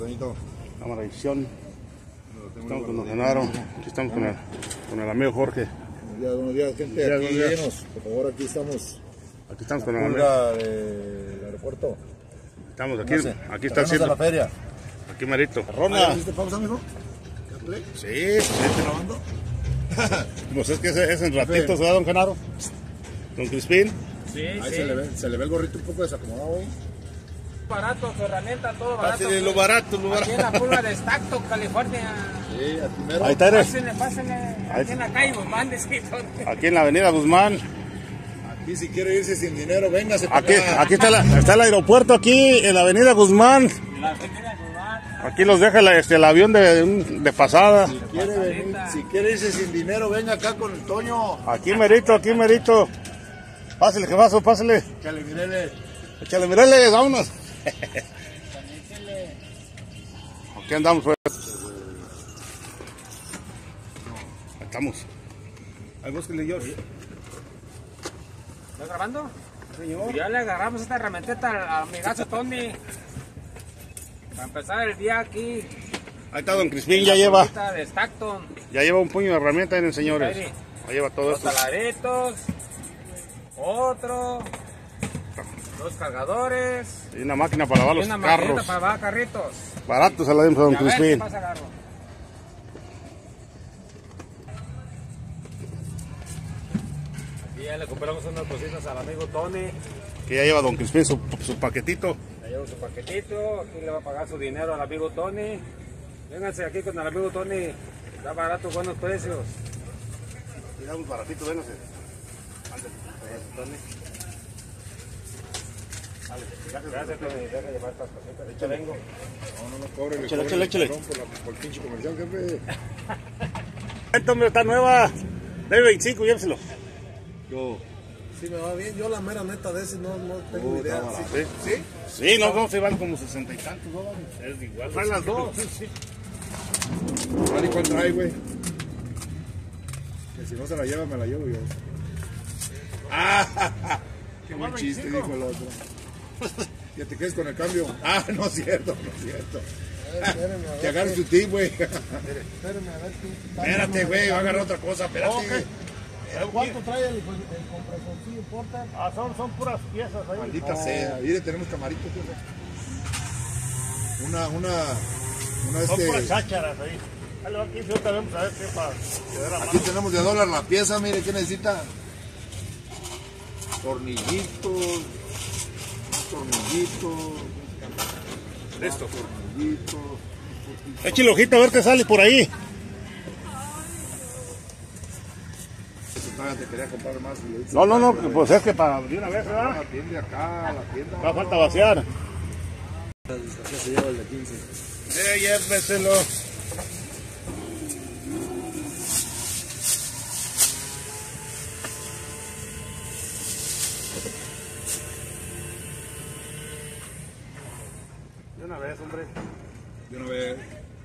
Toñito. Cámara de edición. Estamos con don Genaro. Aquí estamos con el amigo Jorge. Buenos días, gente. Aquí llenos. Por favor, aquí estamos. Aquí estamos con el amigo. Del aeropuerto. Estamos aquí. Aquí está haciendo. la feria. Aquí merito. Rona. ¿Hiciste pausa, amigo? Sí, ¿Estás grabando? pues es que es en ratitos, ¿verdad, don Genaro? Don Crispín. Sí, Ahí sí. se le ve el gorrito un poco desacomodado hoy. Barato, su herramienta, todo barato. Así de lo barato, Aquí en la pulga de Stockton, California. Sí, al primero. Ahí está, eres. Pásenle. Aquí en la calle Guzmán, Aquí en la avenida Guzmán. Aquí si quiere irse sin dinero, véngase para Aquí, acá. aquí está el aeropuerto, aquí en la avenida Guzmán. La avenida Guzmán. Aquí los deja el avión de pasada. Si quiere irse sin dinero, venga acá con el Toño. Aquí merito, aquí merito. Pásale, que vaso, pásale. Échale, mirele. Échale, mirele, vámonos. Aquí andamos, pues. Ahí estamos. Ahí búsquele, George. ¿Estás grabando? Señor. Ya le agarramos esta herramienta al amigazo Tony. Para empezar el día aquí. Ahí está don Crispín, ya lleva De Stockton. un puño de herramientas en el señores. Ahí lleva todo Dos esto. talaritos. Otro. Dos cargadores. Y una máquina para lavar Y los una maquinita carros. para lavar carritos. Barato se la dimos a don Y a ver qué Crispín. pasa, Garro. Aquí ya le compramos unas cositas al amigo Tony. Que ya lleva don Crispín su paquetito. Le llevo su paquetito. Aquí le va a pagar su dinero al amigo Tony. Vénganse aquí con el amigo Tony. Está barato, buenos precios. Digamos baratito, véngase. Tony. Gracias, Tony. Deja llevar estas cositas. Ahorita vengo. No, cobre. Échale. Por el pinche comercial, jefe. Esta hombre está nueva. Debe 25, lléveselo. Yo. Sí, me va bien. Yo la mera neta de ese no tengo idea. ¿Sí? Sí, no, se van como 60 y tantos dólares. Es igual. Traen las dos. Sí. ¿Cuál y cuál trae, güey? Que si no se la lleva, me la llevo yo. ¡Ah! ¡Qué buen chiste, dijo el otro! Que te quedes con el cambio. ¡Ah, no es cierto! Espérenme, a ver. Que agarres tu tip, güey. Espérenme a ver qué. Espérate, güey, va a agarrar otra cosa, espérate. ¿Cuánto trae el compresorcillo Porter? Son puras piezas ahí. Maldita sea. Mire, tenemos camaritos, güey. Son puras chácharas ahí. Aquí sí, ahorita vamos a ver qué para quedar a Aquí mano. tenemos de $1 la pieza, mire, ¿qué necesita? Tornillitos. Listo. Tornillitos. Échale ojito a ver qué sale por ahí. Eso todavía te quería comprar más. No, pues es que para de una vez, ¿verdad? La tienda acá, la tienda. No falta vaciar. Acá se lleva el de 15. Lléveselo. De una vez, hombre. De una vez.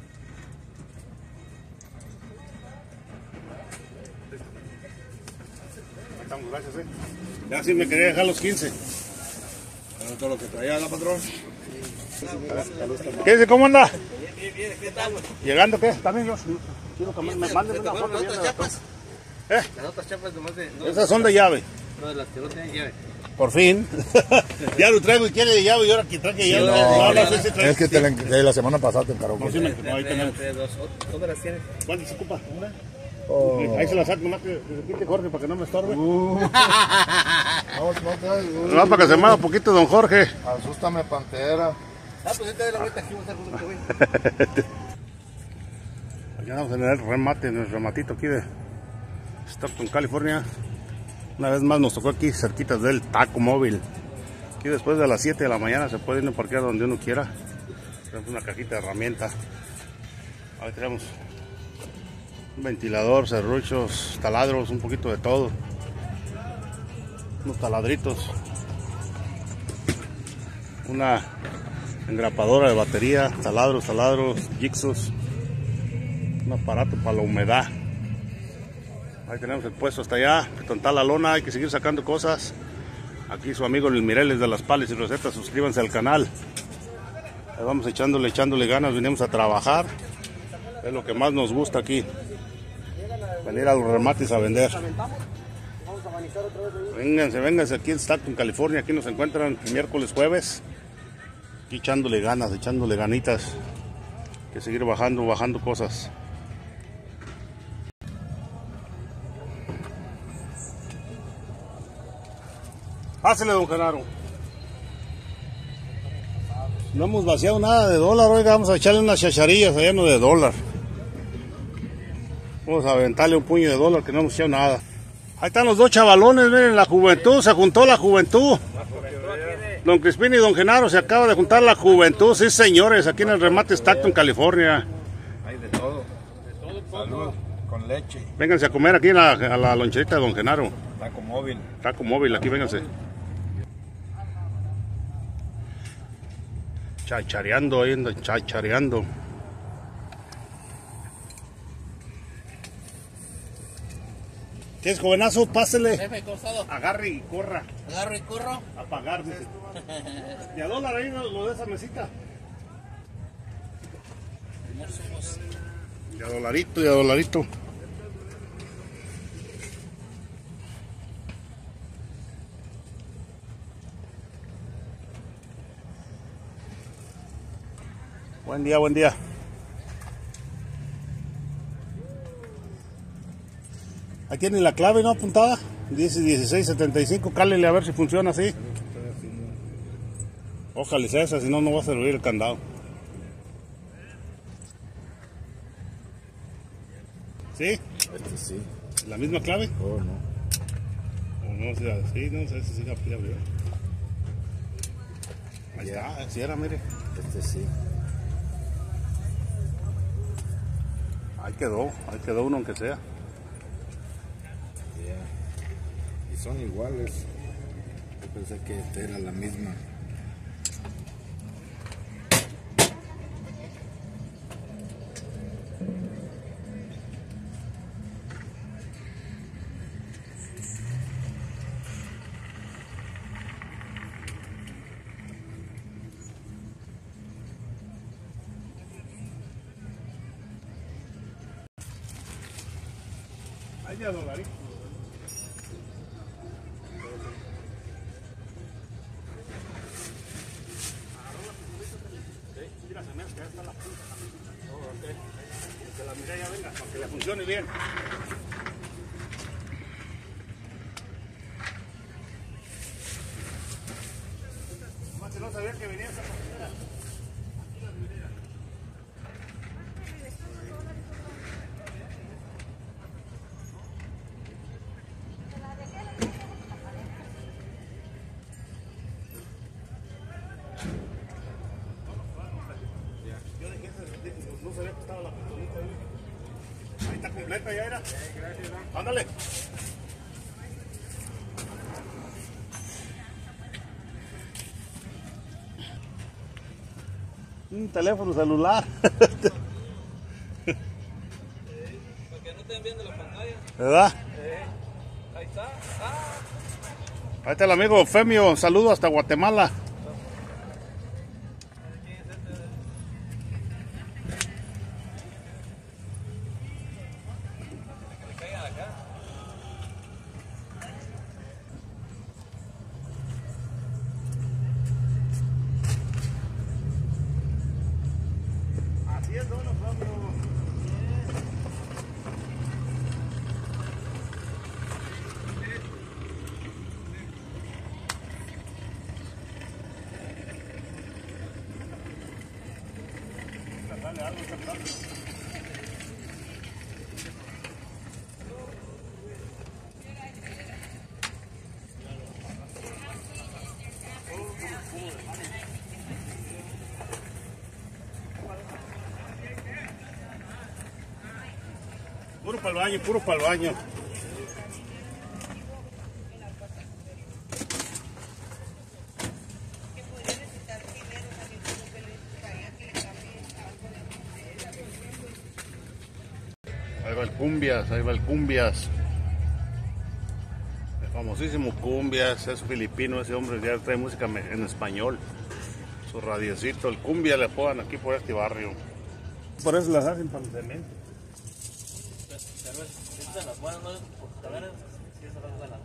Ahí estamos, gracias, Ya sí me quería dejar los 15. Bueno, todo lo que traía la patrón. ¿Qué dice? ¿Cómo anda? Bien, ¿qué tal? ¿Llegando qué? También yo quiero que me manden una foto bien de la cosa. Las otras chapas nomás de... Esas son de llave. No, de las que no tienen llave. Por fin. Ya lo traigo y quiere de llave y ahora que traje llave. No, sí trae. Es que de la semana pasada te encargó. No, ahí tenemos. ¿Dónde las tienes? ¿Cuántas se ocupa? ¿Una? Oh. Ahí se la saco, nomás que se quite Jorge para que no me estorbe. No Nomás para que se mueva un poquito don Jorge. Asústame, pantera. Pues ahorita de la vuelta aquí, vamos a estar con este güey. Aquí vamos en el remate, en el rematito aquí de Stockton, California. Una vez más nos tocó aquí cerquitas del Taco Móvil. Aquí después de las 7 de la mañana se puede ir a parquear donde uno quiera. Tenemos una cajita de herramientas. Ahí tenemos un ventilador, serruchos, taladros, un poquito de todo. Unos taladritos. Una engrapadora de batería, taladros, jigsaws. Un aparato para la humedad. Ahí tenemos el puesto hasta allá, tonta la lona, hay que seguir sacando cosas. Aquí su amigo Luis Mireles de Las Palas y Recetas, suscríbanse al canal. Ahí vamos echándole ganas, venimos a trabajar. Es lo que más nos gusta aquí. Venir a los remates a vender. Vénganse aquí en Stockton, California. Aquí nos encuentran miércoles, jueves. Aquí echándole ganas, echándole ganitas. Hay que seguir bajando cosas. Pásele, don Genaro. No hemos vaciado nada de dólar, oiga, vamos a echarle unas chacharillas allá no de dólar. Vamos a aventarle un puño de dólar que no hemos echado nada. Ahí están los dos chavalones, miren, la juventud, se juntó la juventud. Don Crispín y don Genaro, se acaba de juntar la juventud, sí señores, aquí en el remate Stockton, California. Hay de todo. Salud, con leche. Vénganse a comer aquí a la loncherita de don Genaro. Taco móvil. Taco móvil, aquí vénganse. Chachareando ahí, chachareando. ¿Qué es, jovenazo? Pásele. Jefe, costado. Agarre y corra. Agarro y corro. A pagar, dice. ¿Y a dólar ahí lo de esa mesita? Y a dolarito, y a dolarito. Buen día, buen día. Ahí tiene la clave, ¿no? Apuntada. Dice 1675. Cálele a ver si funciona así. Ojalá sea esa, si no, no va a servir el candado. ¿Sí? Sí. ¿La misma clave? Oh, no. O no, sí, no sé si la abrió. Ahí está, así era, mire. Sí. Ahí quedó uno aunque sea. Y son iguales. Yo pensé que esta era la misma. Ahí ya dolarito. Mira, se me hace que ya está la punta. Que la miré ya venga, para que le funcione bien. Nomás que no sabía que venía esa partida. No sabía que estaba la pistolita ahí. Ahí está completa ya era. Ándale. Un teléfono celular. Para que no estén viendo la pantalla. ¿Verdad? Ahí está. Ahí está el amigo Femio. Saludo hasta Guatemala. Así es, don Femio. Puro para el baño, puro para el baño. Ahí va el Cumbias, ahí va el Cumbias. El famosísimo Cumbias, es filipino ese hombre, ya trae música en español. Su radiecito, el cumbia le pongan aquí por este barrio. Por eso las hacen para el cemento. Pero es de las buenas, ¿no? Porque también sí es de las buenas.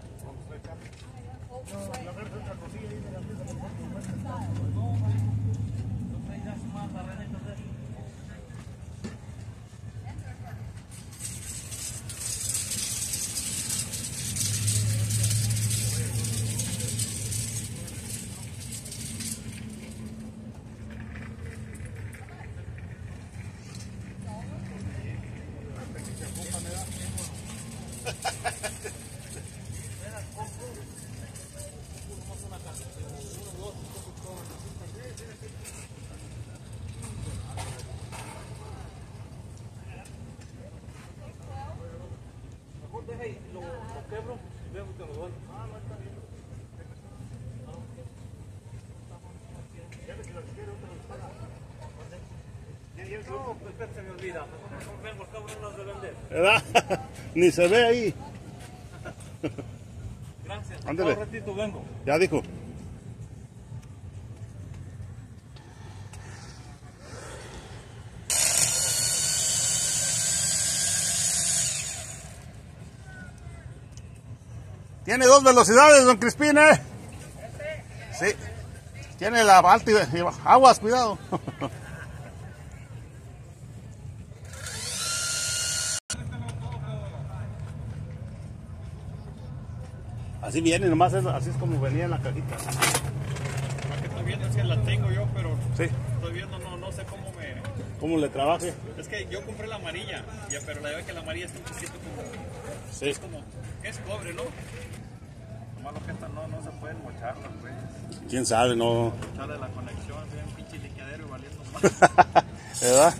Lo quebro, veo que lo doy. Ah, no, está bien. No, pues se me olvida. Mejor porque no los de vender. ¿Verdad? Ni se ve ahí. Gracias. Ándale. Un ratito vengo. Ya dijo. Tiene 2 velocidades, don Crispín, ¿eh? Sí. Tiene la alta y aguas, cuidado. Así viene, nomás así es como venía en la cajita. La que estoy viendo es que la tengo yo, pero Sí. estoy viendo, no sé ¿Cómo le trabaje? Es que yo compré la amarilla, ya, pero la verdad que la amarilla está un poquito como... Sí. Es como... Es cobre, ¿no? Lo malo que esta no se pueden mocharla, pues. ¿Quién sabe? No. Echarle la conexión, tiene un pinche liquidero y valiendo más. ¿Verdad?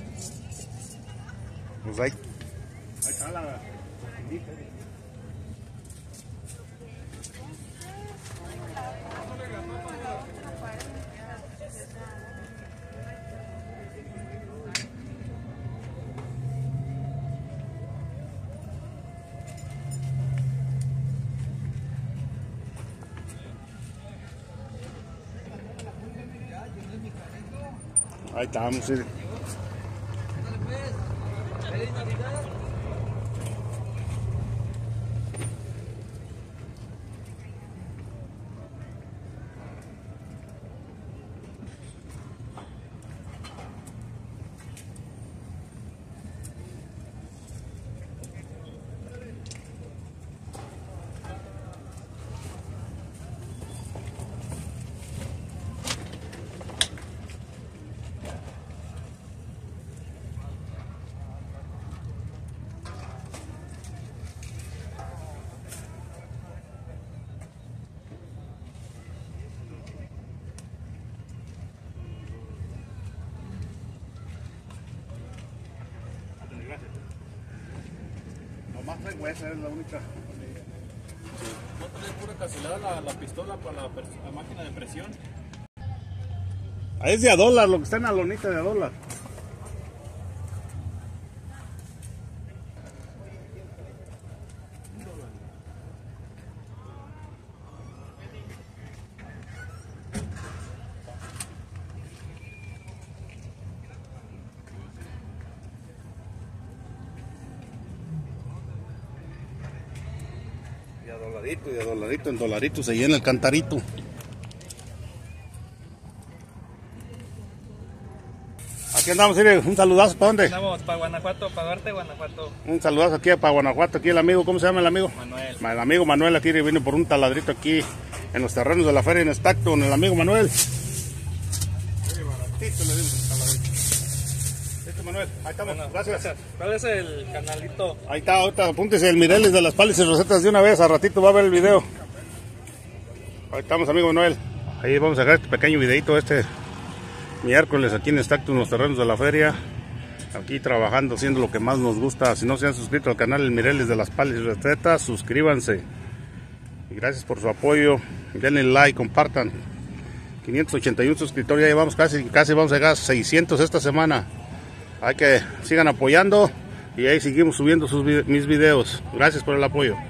Pues ahí está la... Ahí estamos, sí. Nomás traigo esa, es la única. ¿No trae pura casilada la pistola para la máquina de presión? Ahí es de $1, lo que está en la lonita de $1. Y de dolarito en dolarito se llena el cantarito. Aquí andamos, mire, un saludazo, ¿para dónde? Andamos para Guanajuato, para Duarte, Guanajuato. Un saludazo aquí para Guanajuato, aquí el amigo, ¿cómo se llama el amigo? Manuel. El amigo Manuel aquí viene por un taladrito aquí en los terrenos de la feria en Stockton, el amigo Manuel. Oye, baratito le dimos el taladrito. Este Manuel, ahí estamos, Bueno, gracias. ¿Cuál es el canalito? Ahí está, ahorita apúntese el Mireles de las Palis y Rosetas de una vez, a ratito va a ver el video. Ahí estamos, amigo Manuel. Ahí vamos a dejar este pequeño videito este miércoles aquí en Stockton, los terrenos de la feria. Aquí trabajando, haciendo lo que más nos gusta. Si no se han suscrito al canal El Mireles de las Palis y Rosetas, suscríbanse. Y gracias por su apoyo. Denle like, compartan. 581 suscriptores, ya llevamos casi vamos a llegar a 600 esta semana. Hay que sigan apoyando y ahí seguimos subiendo mis videos. Gracias por el apoyo.